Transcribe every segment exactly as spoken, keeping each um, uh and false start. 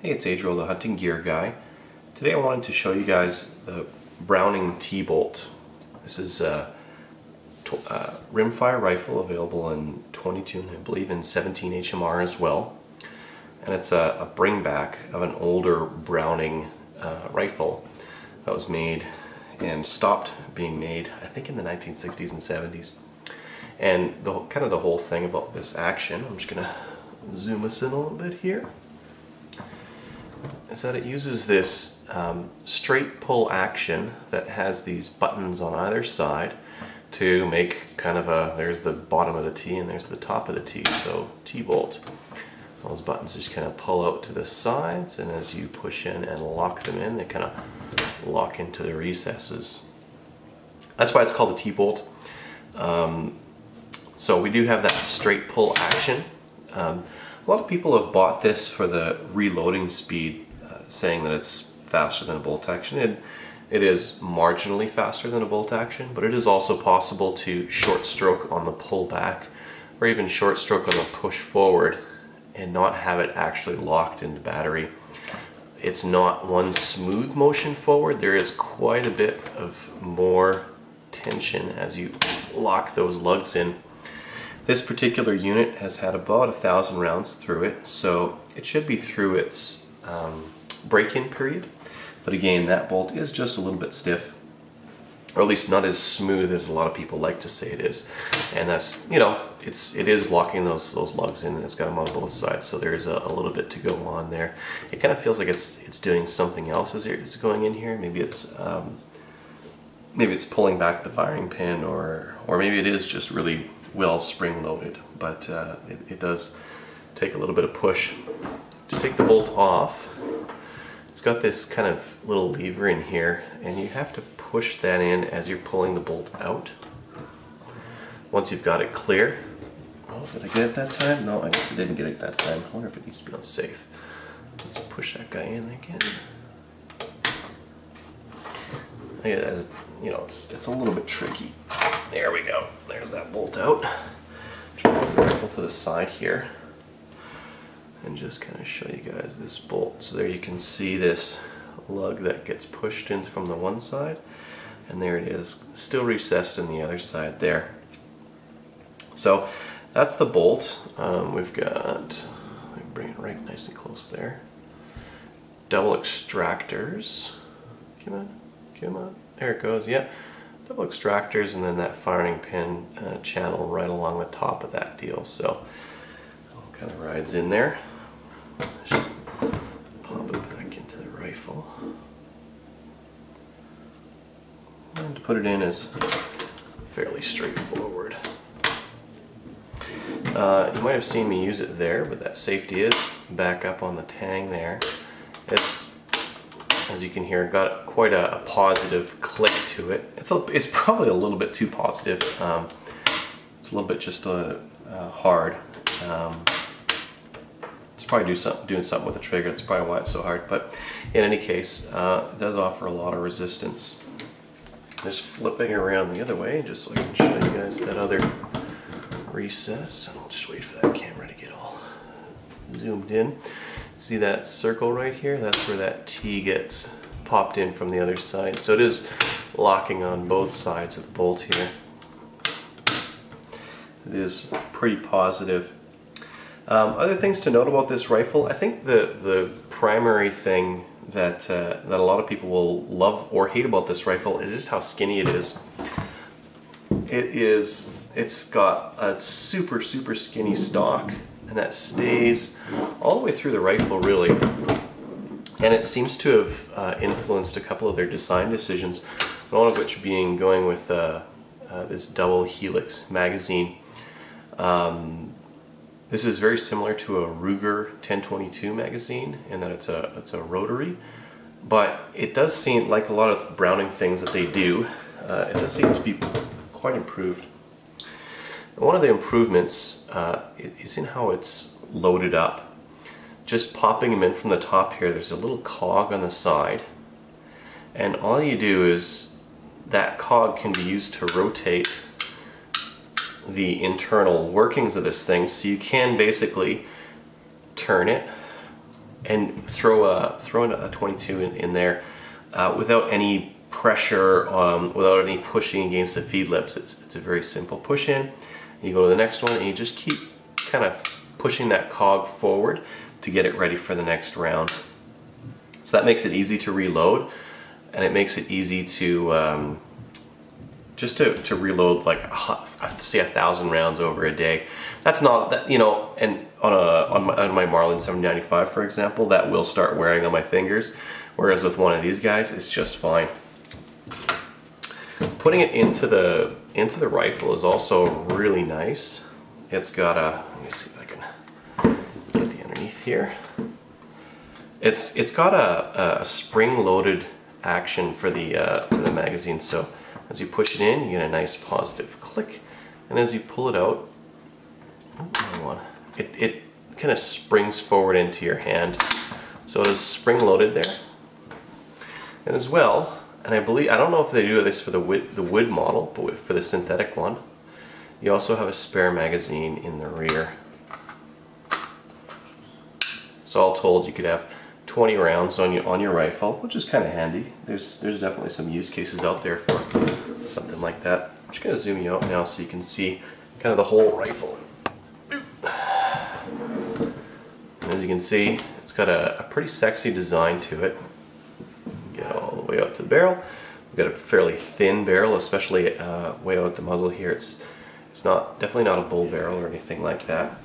Hey, it's Adriel, the hunting gear guy. Today I wanted to show you guys the Browning T-Bolt. This is a, a rimfire rifle available in twenty-two and I believe in seventeen H M R as well. And it's a, a bringback of an older Browning uh, rifle that was made and stopped being made, I think, in the nineteen sixties and seventies. And the kind of the whole thing about this action, I'm just gonna zoom us in a little bit here, is that it uses this um, straight pull action that has these buttons on either side to make kind of a, there's the bottom of the T and there's the top of the T, so T-bolt. Those buttons just kind of pull out to the sides, and as you push in and lock them in, they kind of lock into the recesses. That's why it's called a T-bolt. Um, so we do have that straight pull action. Um, a lot of people have bought this for the reloading speed, uh, saying that it's faster than a bolt action. It, it is marginally faster than a bolt action, but it is also possible to short stroke on the pull back or even short stroke on the push forward and not have it actually locked into battery. It's not one smooth motion forward. There is quite a bit of more tension as you lock those lugs in. This particular unit has had about a thousand rounds through it, so it should be through its um, break-in period. But again, that bolt is just a little bit stiff, or at least not as smooth as a lot of people like to say it is. And that's, you know, it's it is locking those those lugs in, and it's got them on both sides, so there's a, a little bit to go on there. It kind of feels like it's it's doing something else as it's going in here. Maybe it's um, maybe it's pulling back the firing pin, or or maybe it is just really well spring loaded, but uh, it, it does take a little bit of push. To take the bolt off, it's got this kind of little lever in here, and you have to push that in as you're pulling the bolt out. Once you've got it clear, oh, did I get it that time? No, I guess I didn't get it that time. I wonder if it needs to be on safe. Let's push that guy in again. As, you know, it's, it's a little bit tricky. There we go. There's that bolt out. Try to put the rifle to the side here and just kind of show you guys this bolt. So there you can see this lug that gets pushed in from the one side, and there it is, still recessed in the other side there. So that's the bolt. Um, we've got, let me bring it right nice and close there. Double extractors. Come on, come on. There it goes, yeah. Double extractors, and then that firing pin uh, channel right along the top of that deal. So it all kind of rides in there. Just pop it back into the rifle. And to put it in is fairly straightforward. Uh, you might have seen me use it there, but that safety is back up on the tang there. It's, as you can hear, got quite a, a positive click to it. It's a, it's probably a little bit too positive. Um, it's a little bit just uh, uh, hard. Um, it's probably do some, doing something with the trigger. That's probably why it's so hard. But in any case, uh, it does offer a lot of resistance. Just flipping around the other way, just so I can show you guys that other recess. And I'll just wait for that camera to get all zoomed in. See that circle right here? That's where that T gets popped in from the other side. So it is locking on both sides of the bolt here. It is pretty positive. Um, other things to note about this rifle, I think the, the primary thing that, uh, that a lot of people will love or hate about this rifle is just how skinny it is. It is, it's got a super, super skinny stock, and that stays all the way through the rifle, really. And it seems to have uh, influenced a couple of their design decisions, one of which being going with uh, uh, this double helix magazine. Um, this is very similar to a Ruger ten twenty-two magazine in that it's a, it's a rotary, but it does seem like a lot of Browning things that they do, uh, it does seem to be quite improved. One of the improvements uh, is in how it's loaded up. Just popping them in from the top here, there's a little cog on the side, and all you do is that cog can be used to rotate the internal workings of this thing, so you can basically turn it and throw a throw in a twenty-two in, in there uh, without any pressure, um, without any pushing against the feed lips. It's, it's a very simple push in. You go to the next one and you just keep kind of pushing that cog forward to get it ready for the next round. So that makes it easy to reload, and it makes it easy to um, just to, to reload like say a thousand rounds over a day. That's not that, you know, and on a on my, on my Marlin seven ninety-five, for example, that will start wearing on my fingers, whereas with one of these guys it's just fine. Putting it into the into the rifle is also really nice. It's got a, let me see if I can get the underneath here. It's it's got a, a spring-loaded action for the uh, for the magazine. So as you push it in, you get a nice positive click, and as you pull it out, oh, it it kind of springs forward into your hand. So it is spring-loaded there, and as well. And I believe, I don't know if they do this for the wood, the wood model, but for the synthetic one, you also have a spare magazine in the rear. So all told, you could have twenty rounds on your on your rifle, which is kind of handy. There's there's definitely some use cases out there for something like that. I'm just going to zoom you out now so you can see kind of the whole rifle. And as you can see, it's got a, a pretty sexy design to it. Get all the way out to the barrel. We've got a fairly thin barrel, especially uh, way out at the muzzle here. It's it's not definitely not a bull barrel or anything like that.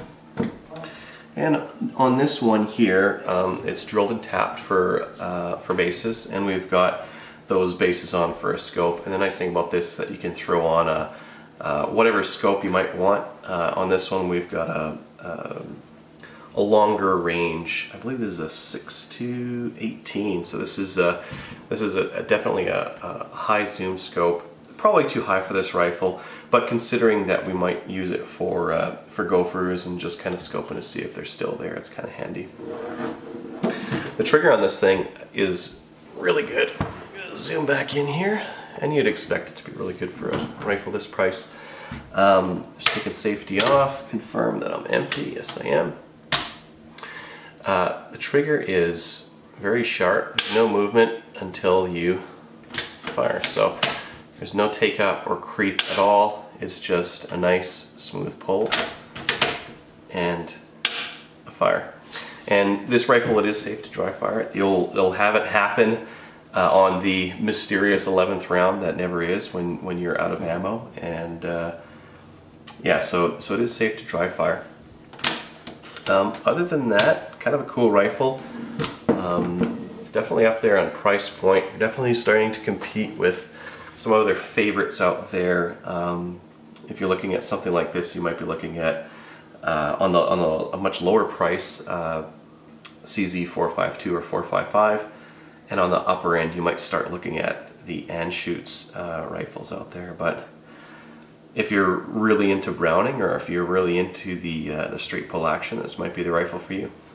And on this one here, um, it's drilled and tapped for uh, for bases, and we've got those bases on for a scope. And the nice thing about this is that you can throw on a uh, whatever scope you might want. Uh, on this one, we've got a, a a longer range. I believe this is a six to eighteen, so this is a this is a, a definitely a, a high zoom scope. Probably too high for this rifle, but considering that we might use it for uh, for gophers and just kind of scoping to see if they're still there, it's kind of handy. The trigger on this thing is really good. I'm gonna zoom back in here, and you'd expect it to be really good for a rifle this price. Um, just taking safety off, confirm that I'm empty. Yes, I am. Uh, the trigger is very sharp. There's no movement until you fire. So there's no take up or creep at all. It's just a nice smooth pull and a fire. And this rifle, it is safe to dry fire it. You'll, you'll have it happen uh, on the mysterious eleventh round that never is when, when you're out of ammo. And uh, yeah, so, so it is safe to dry fire. Um, other than that, kind of a cool rifle. Um, definitely up there on price point. You're definitely starting to compete with some other favorites out there. Um, if you're looking at something like this, you might be looking at uh, on the on a, a much lower price uh, C Z four fifty-two or four fifty-five, and on the upper end, you might start looking at the Anschutz uh, rifles out there. But if you're really into Browning, or if you're really into the, uh, the straight pull action, this might be the rifle for you.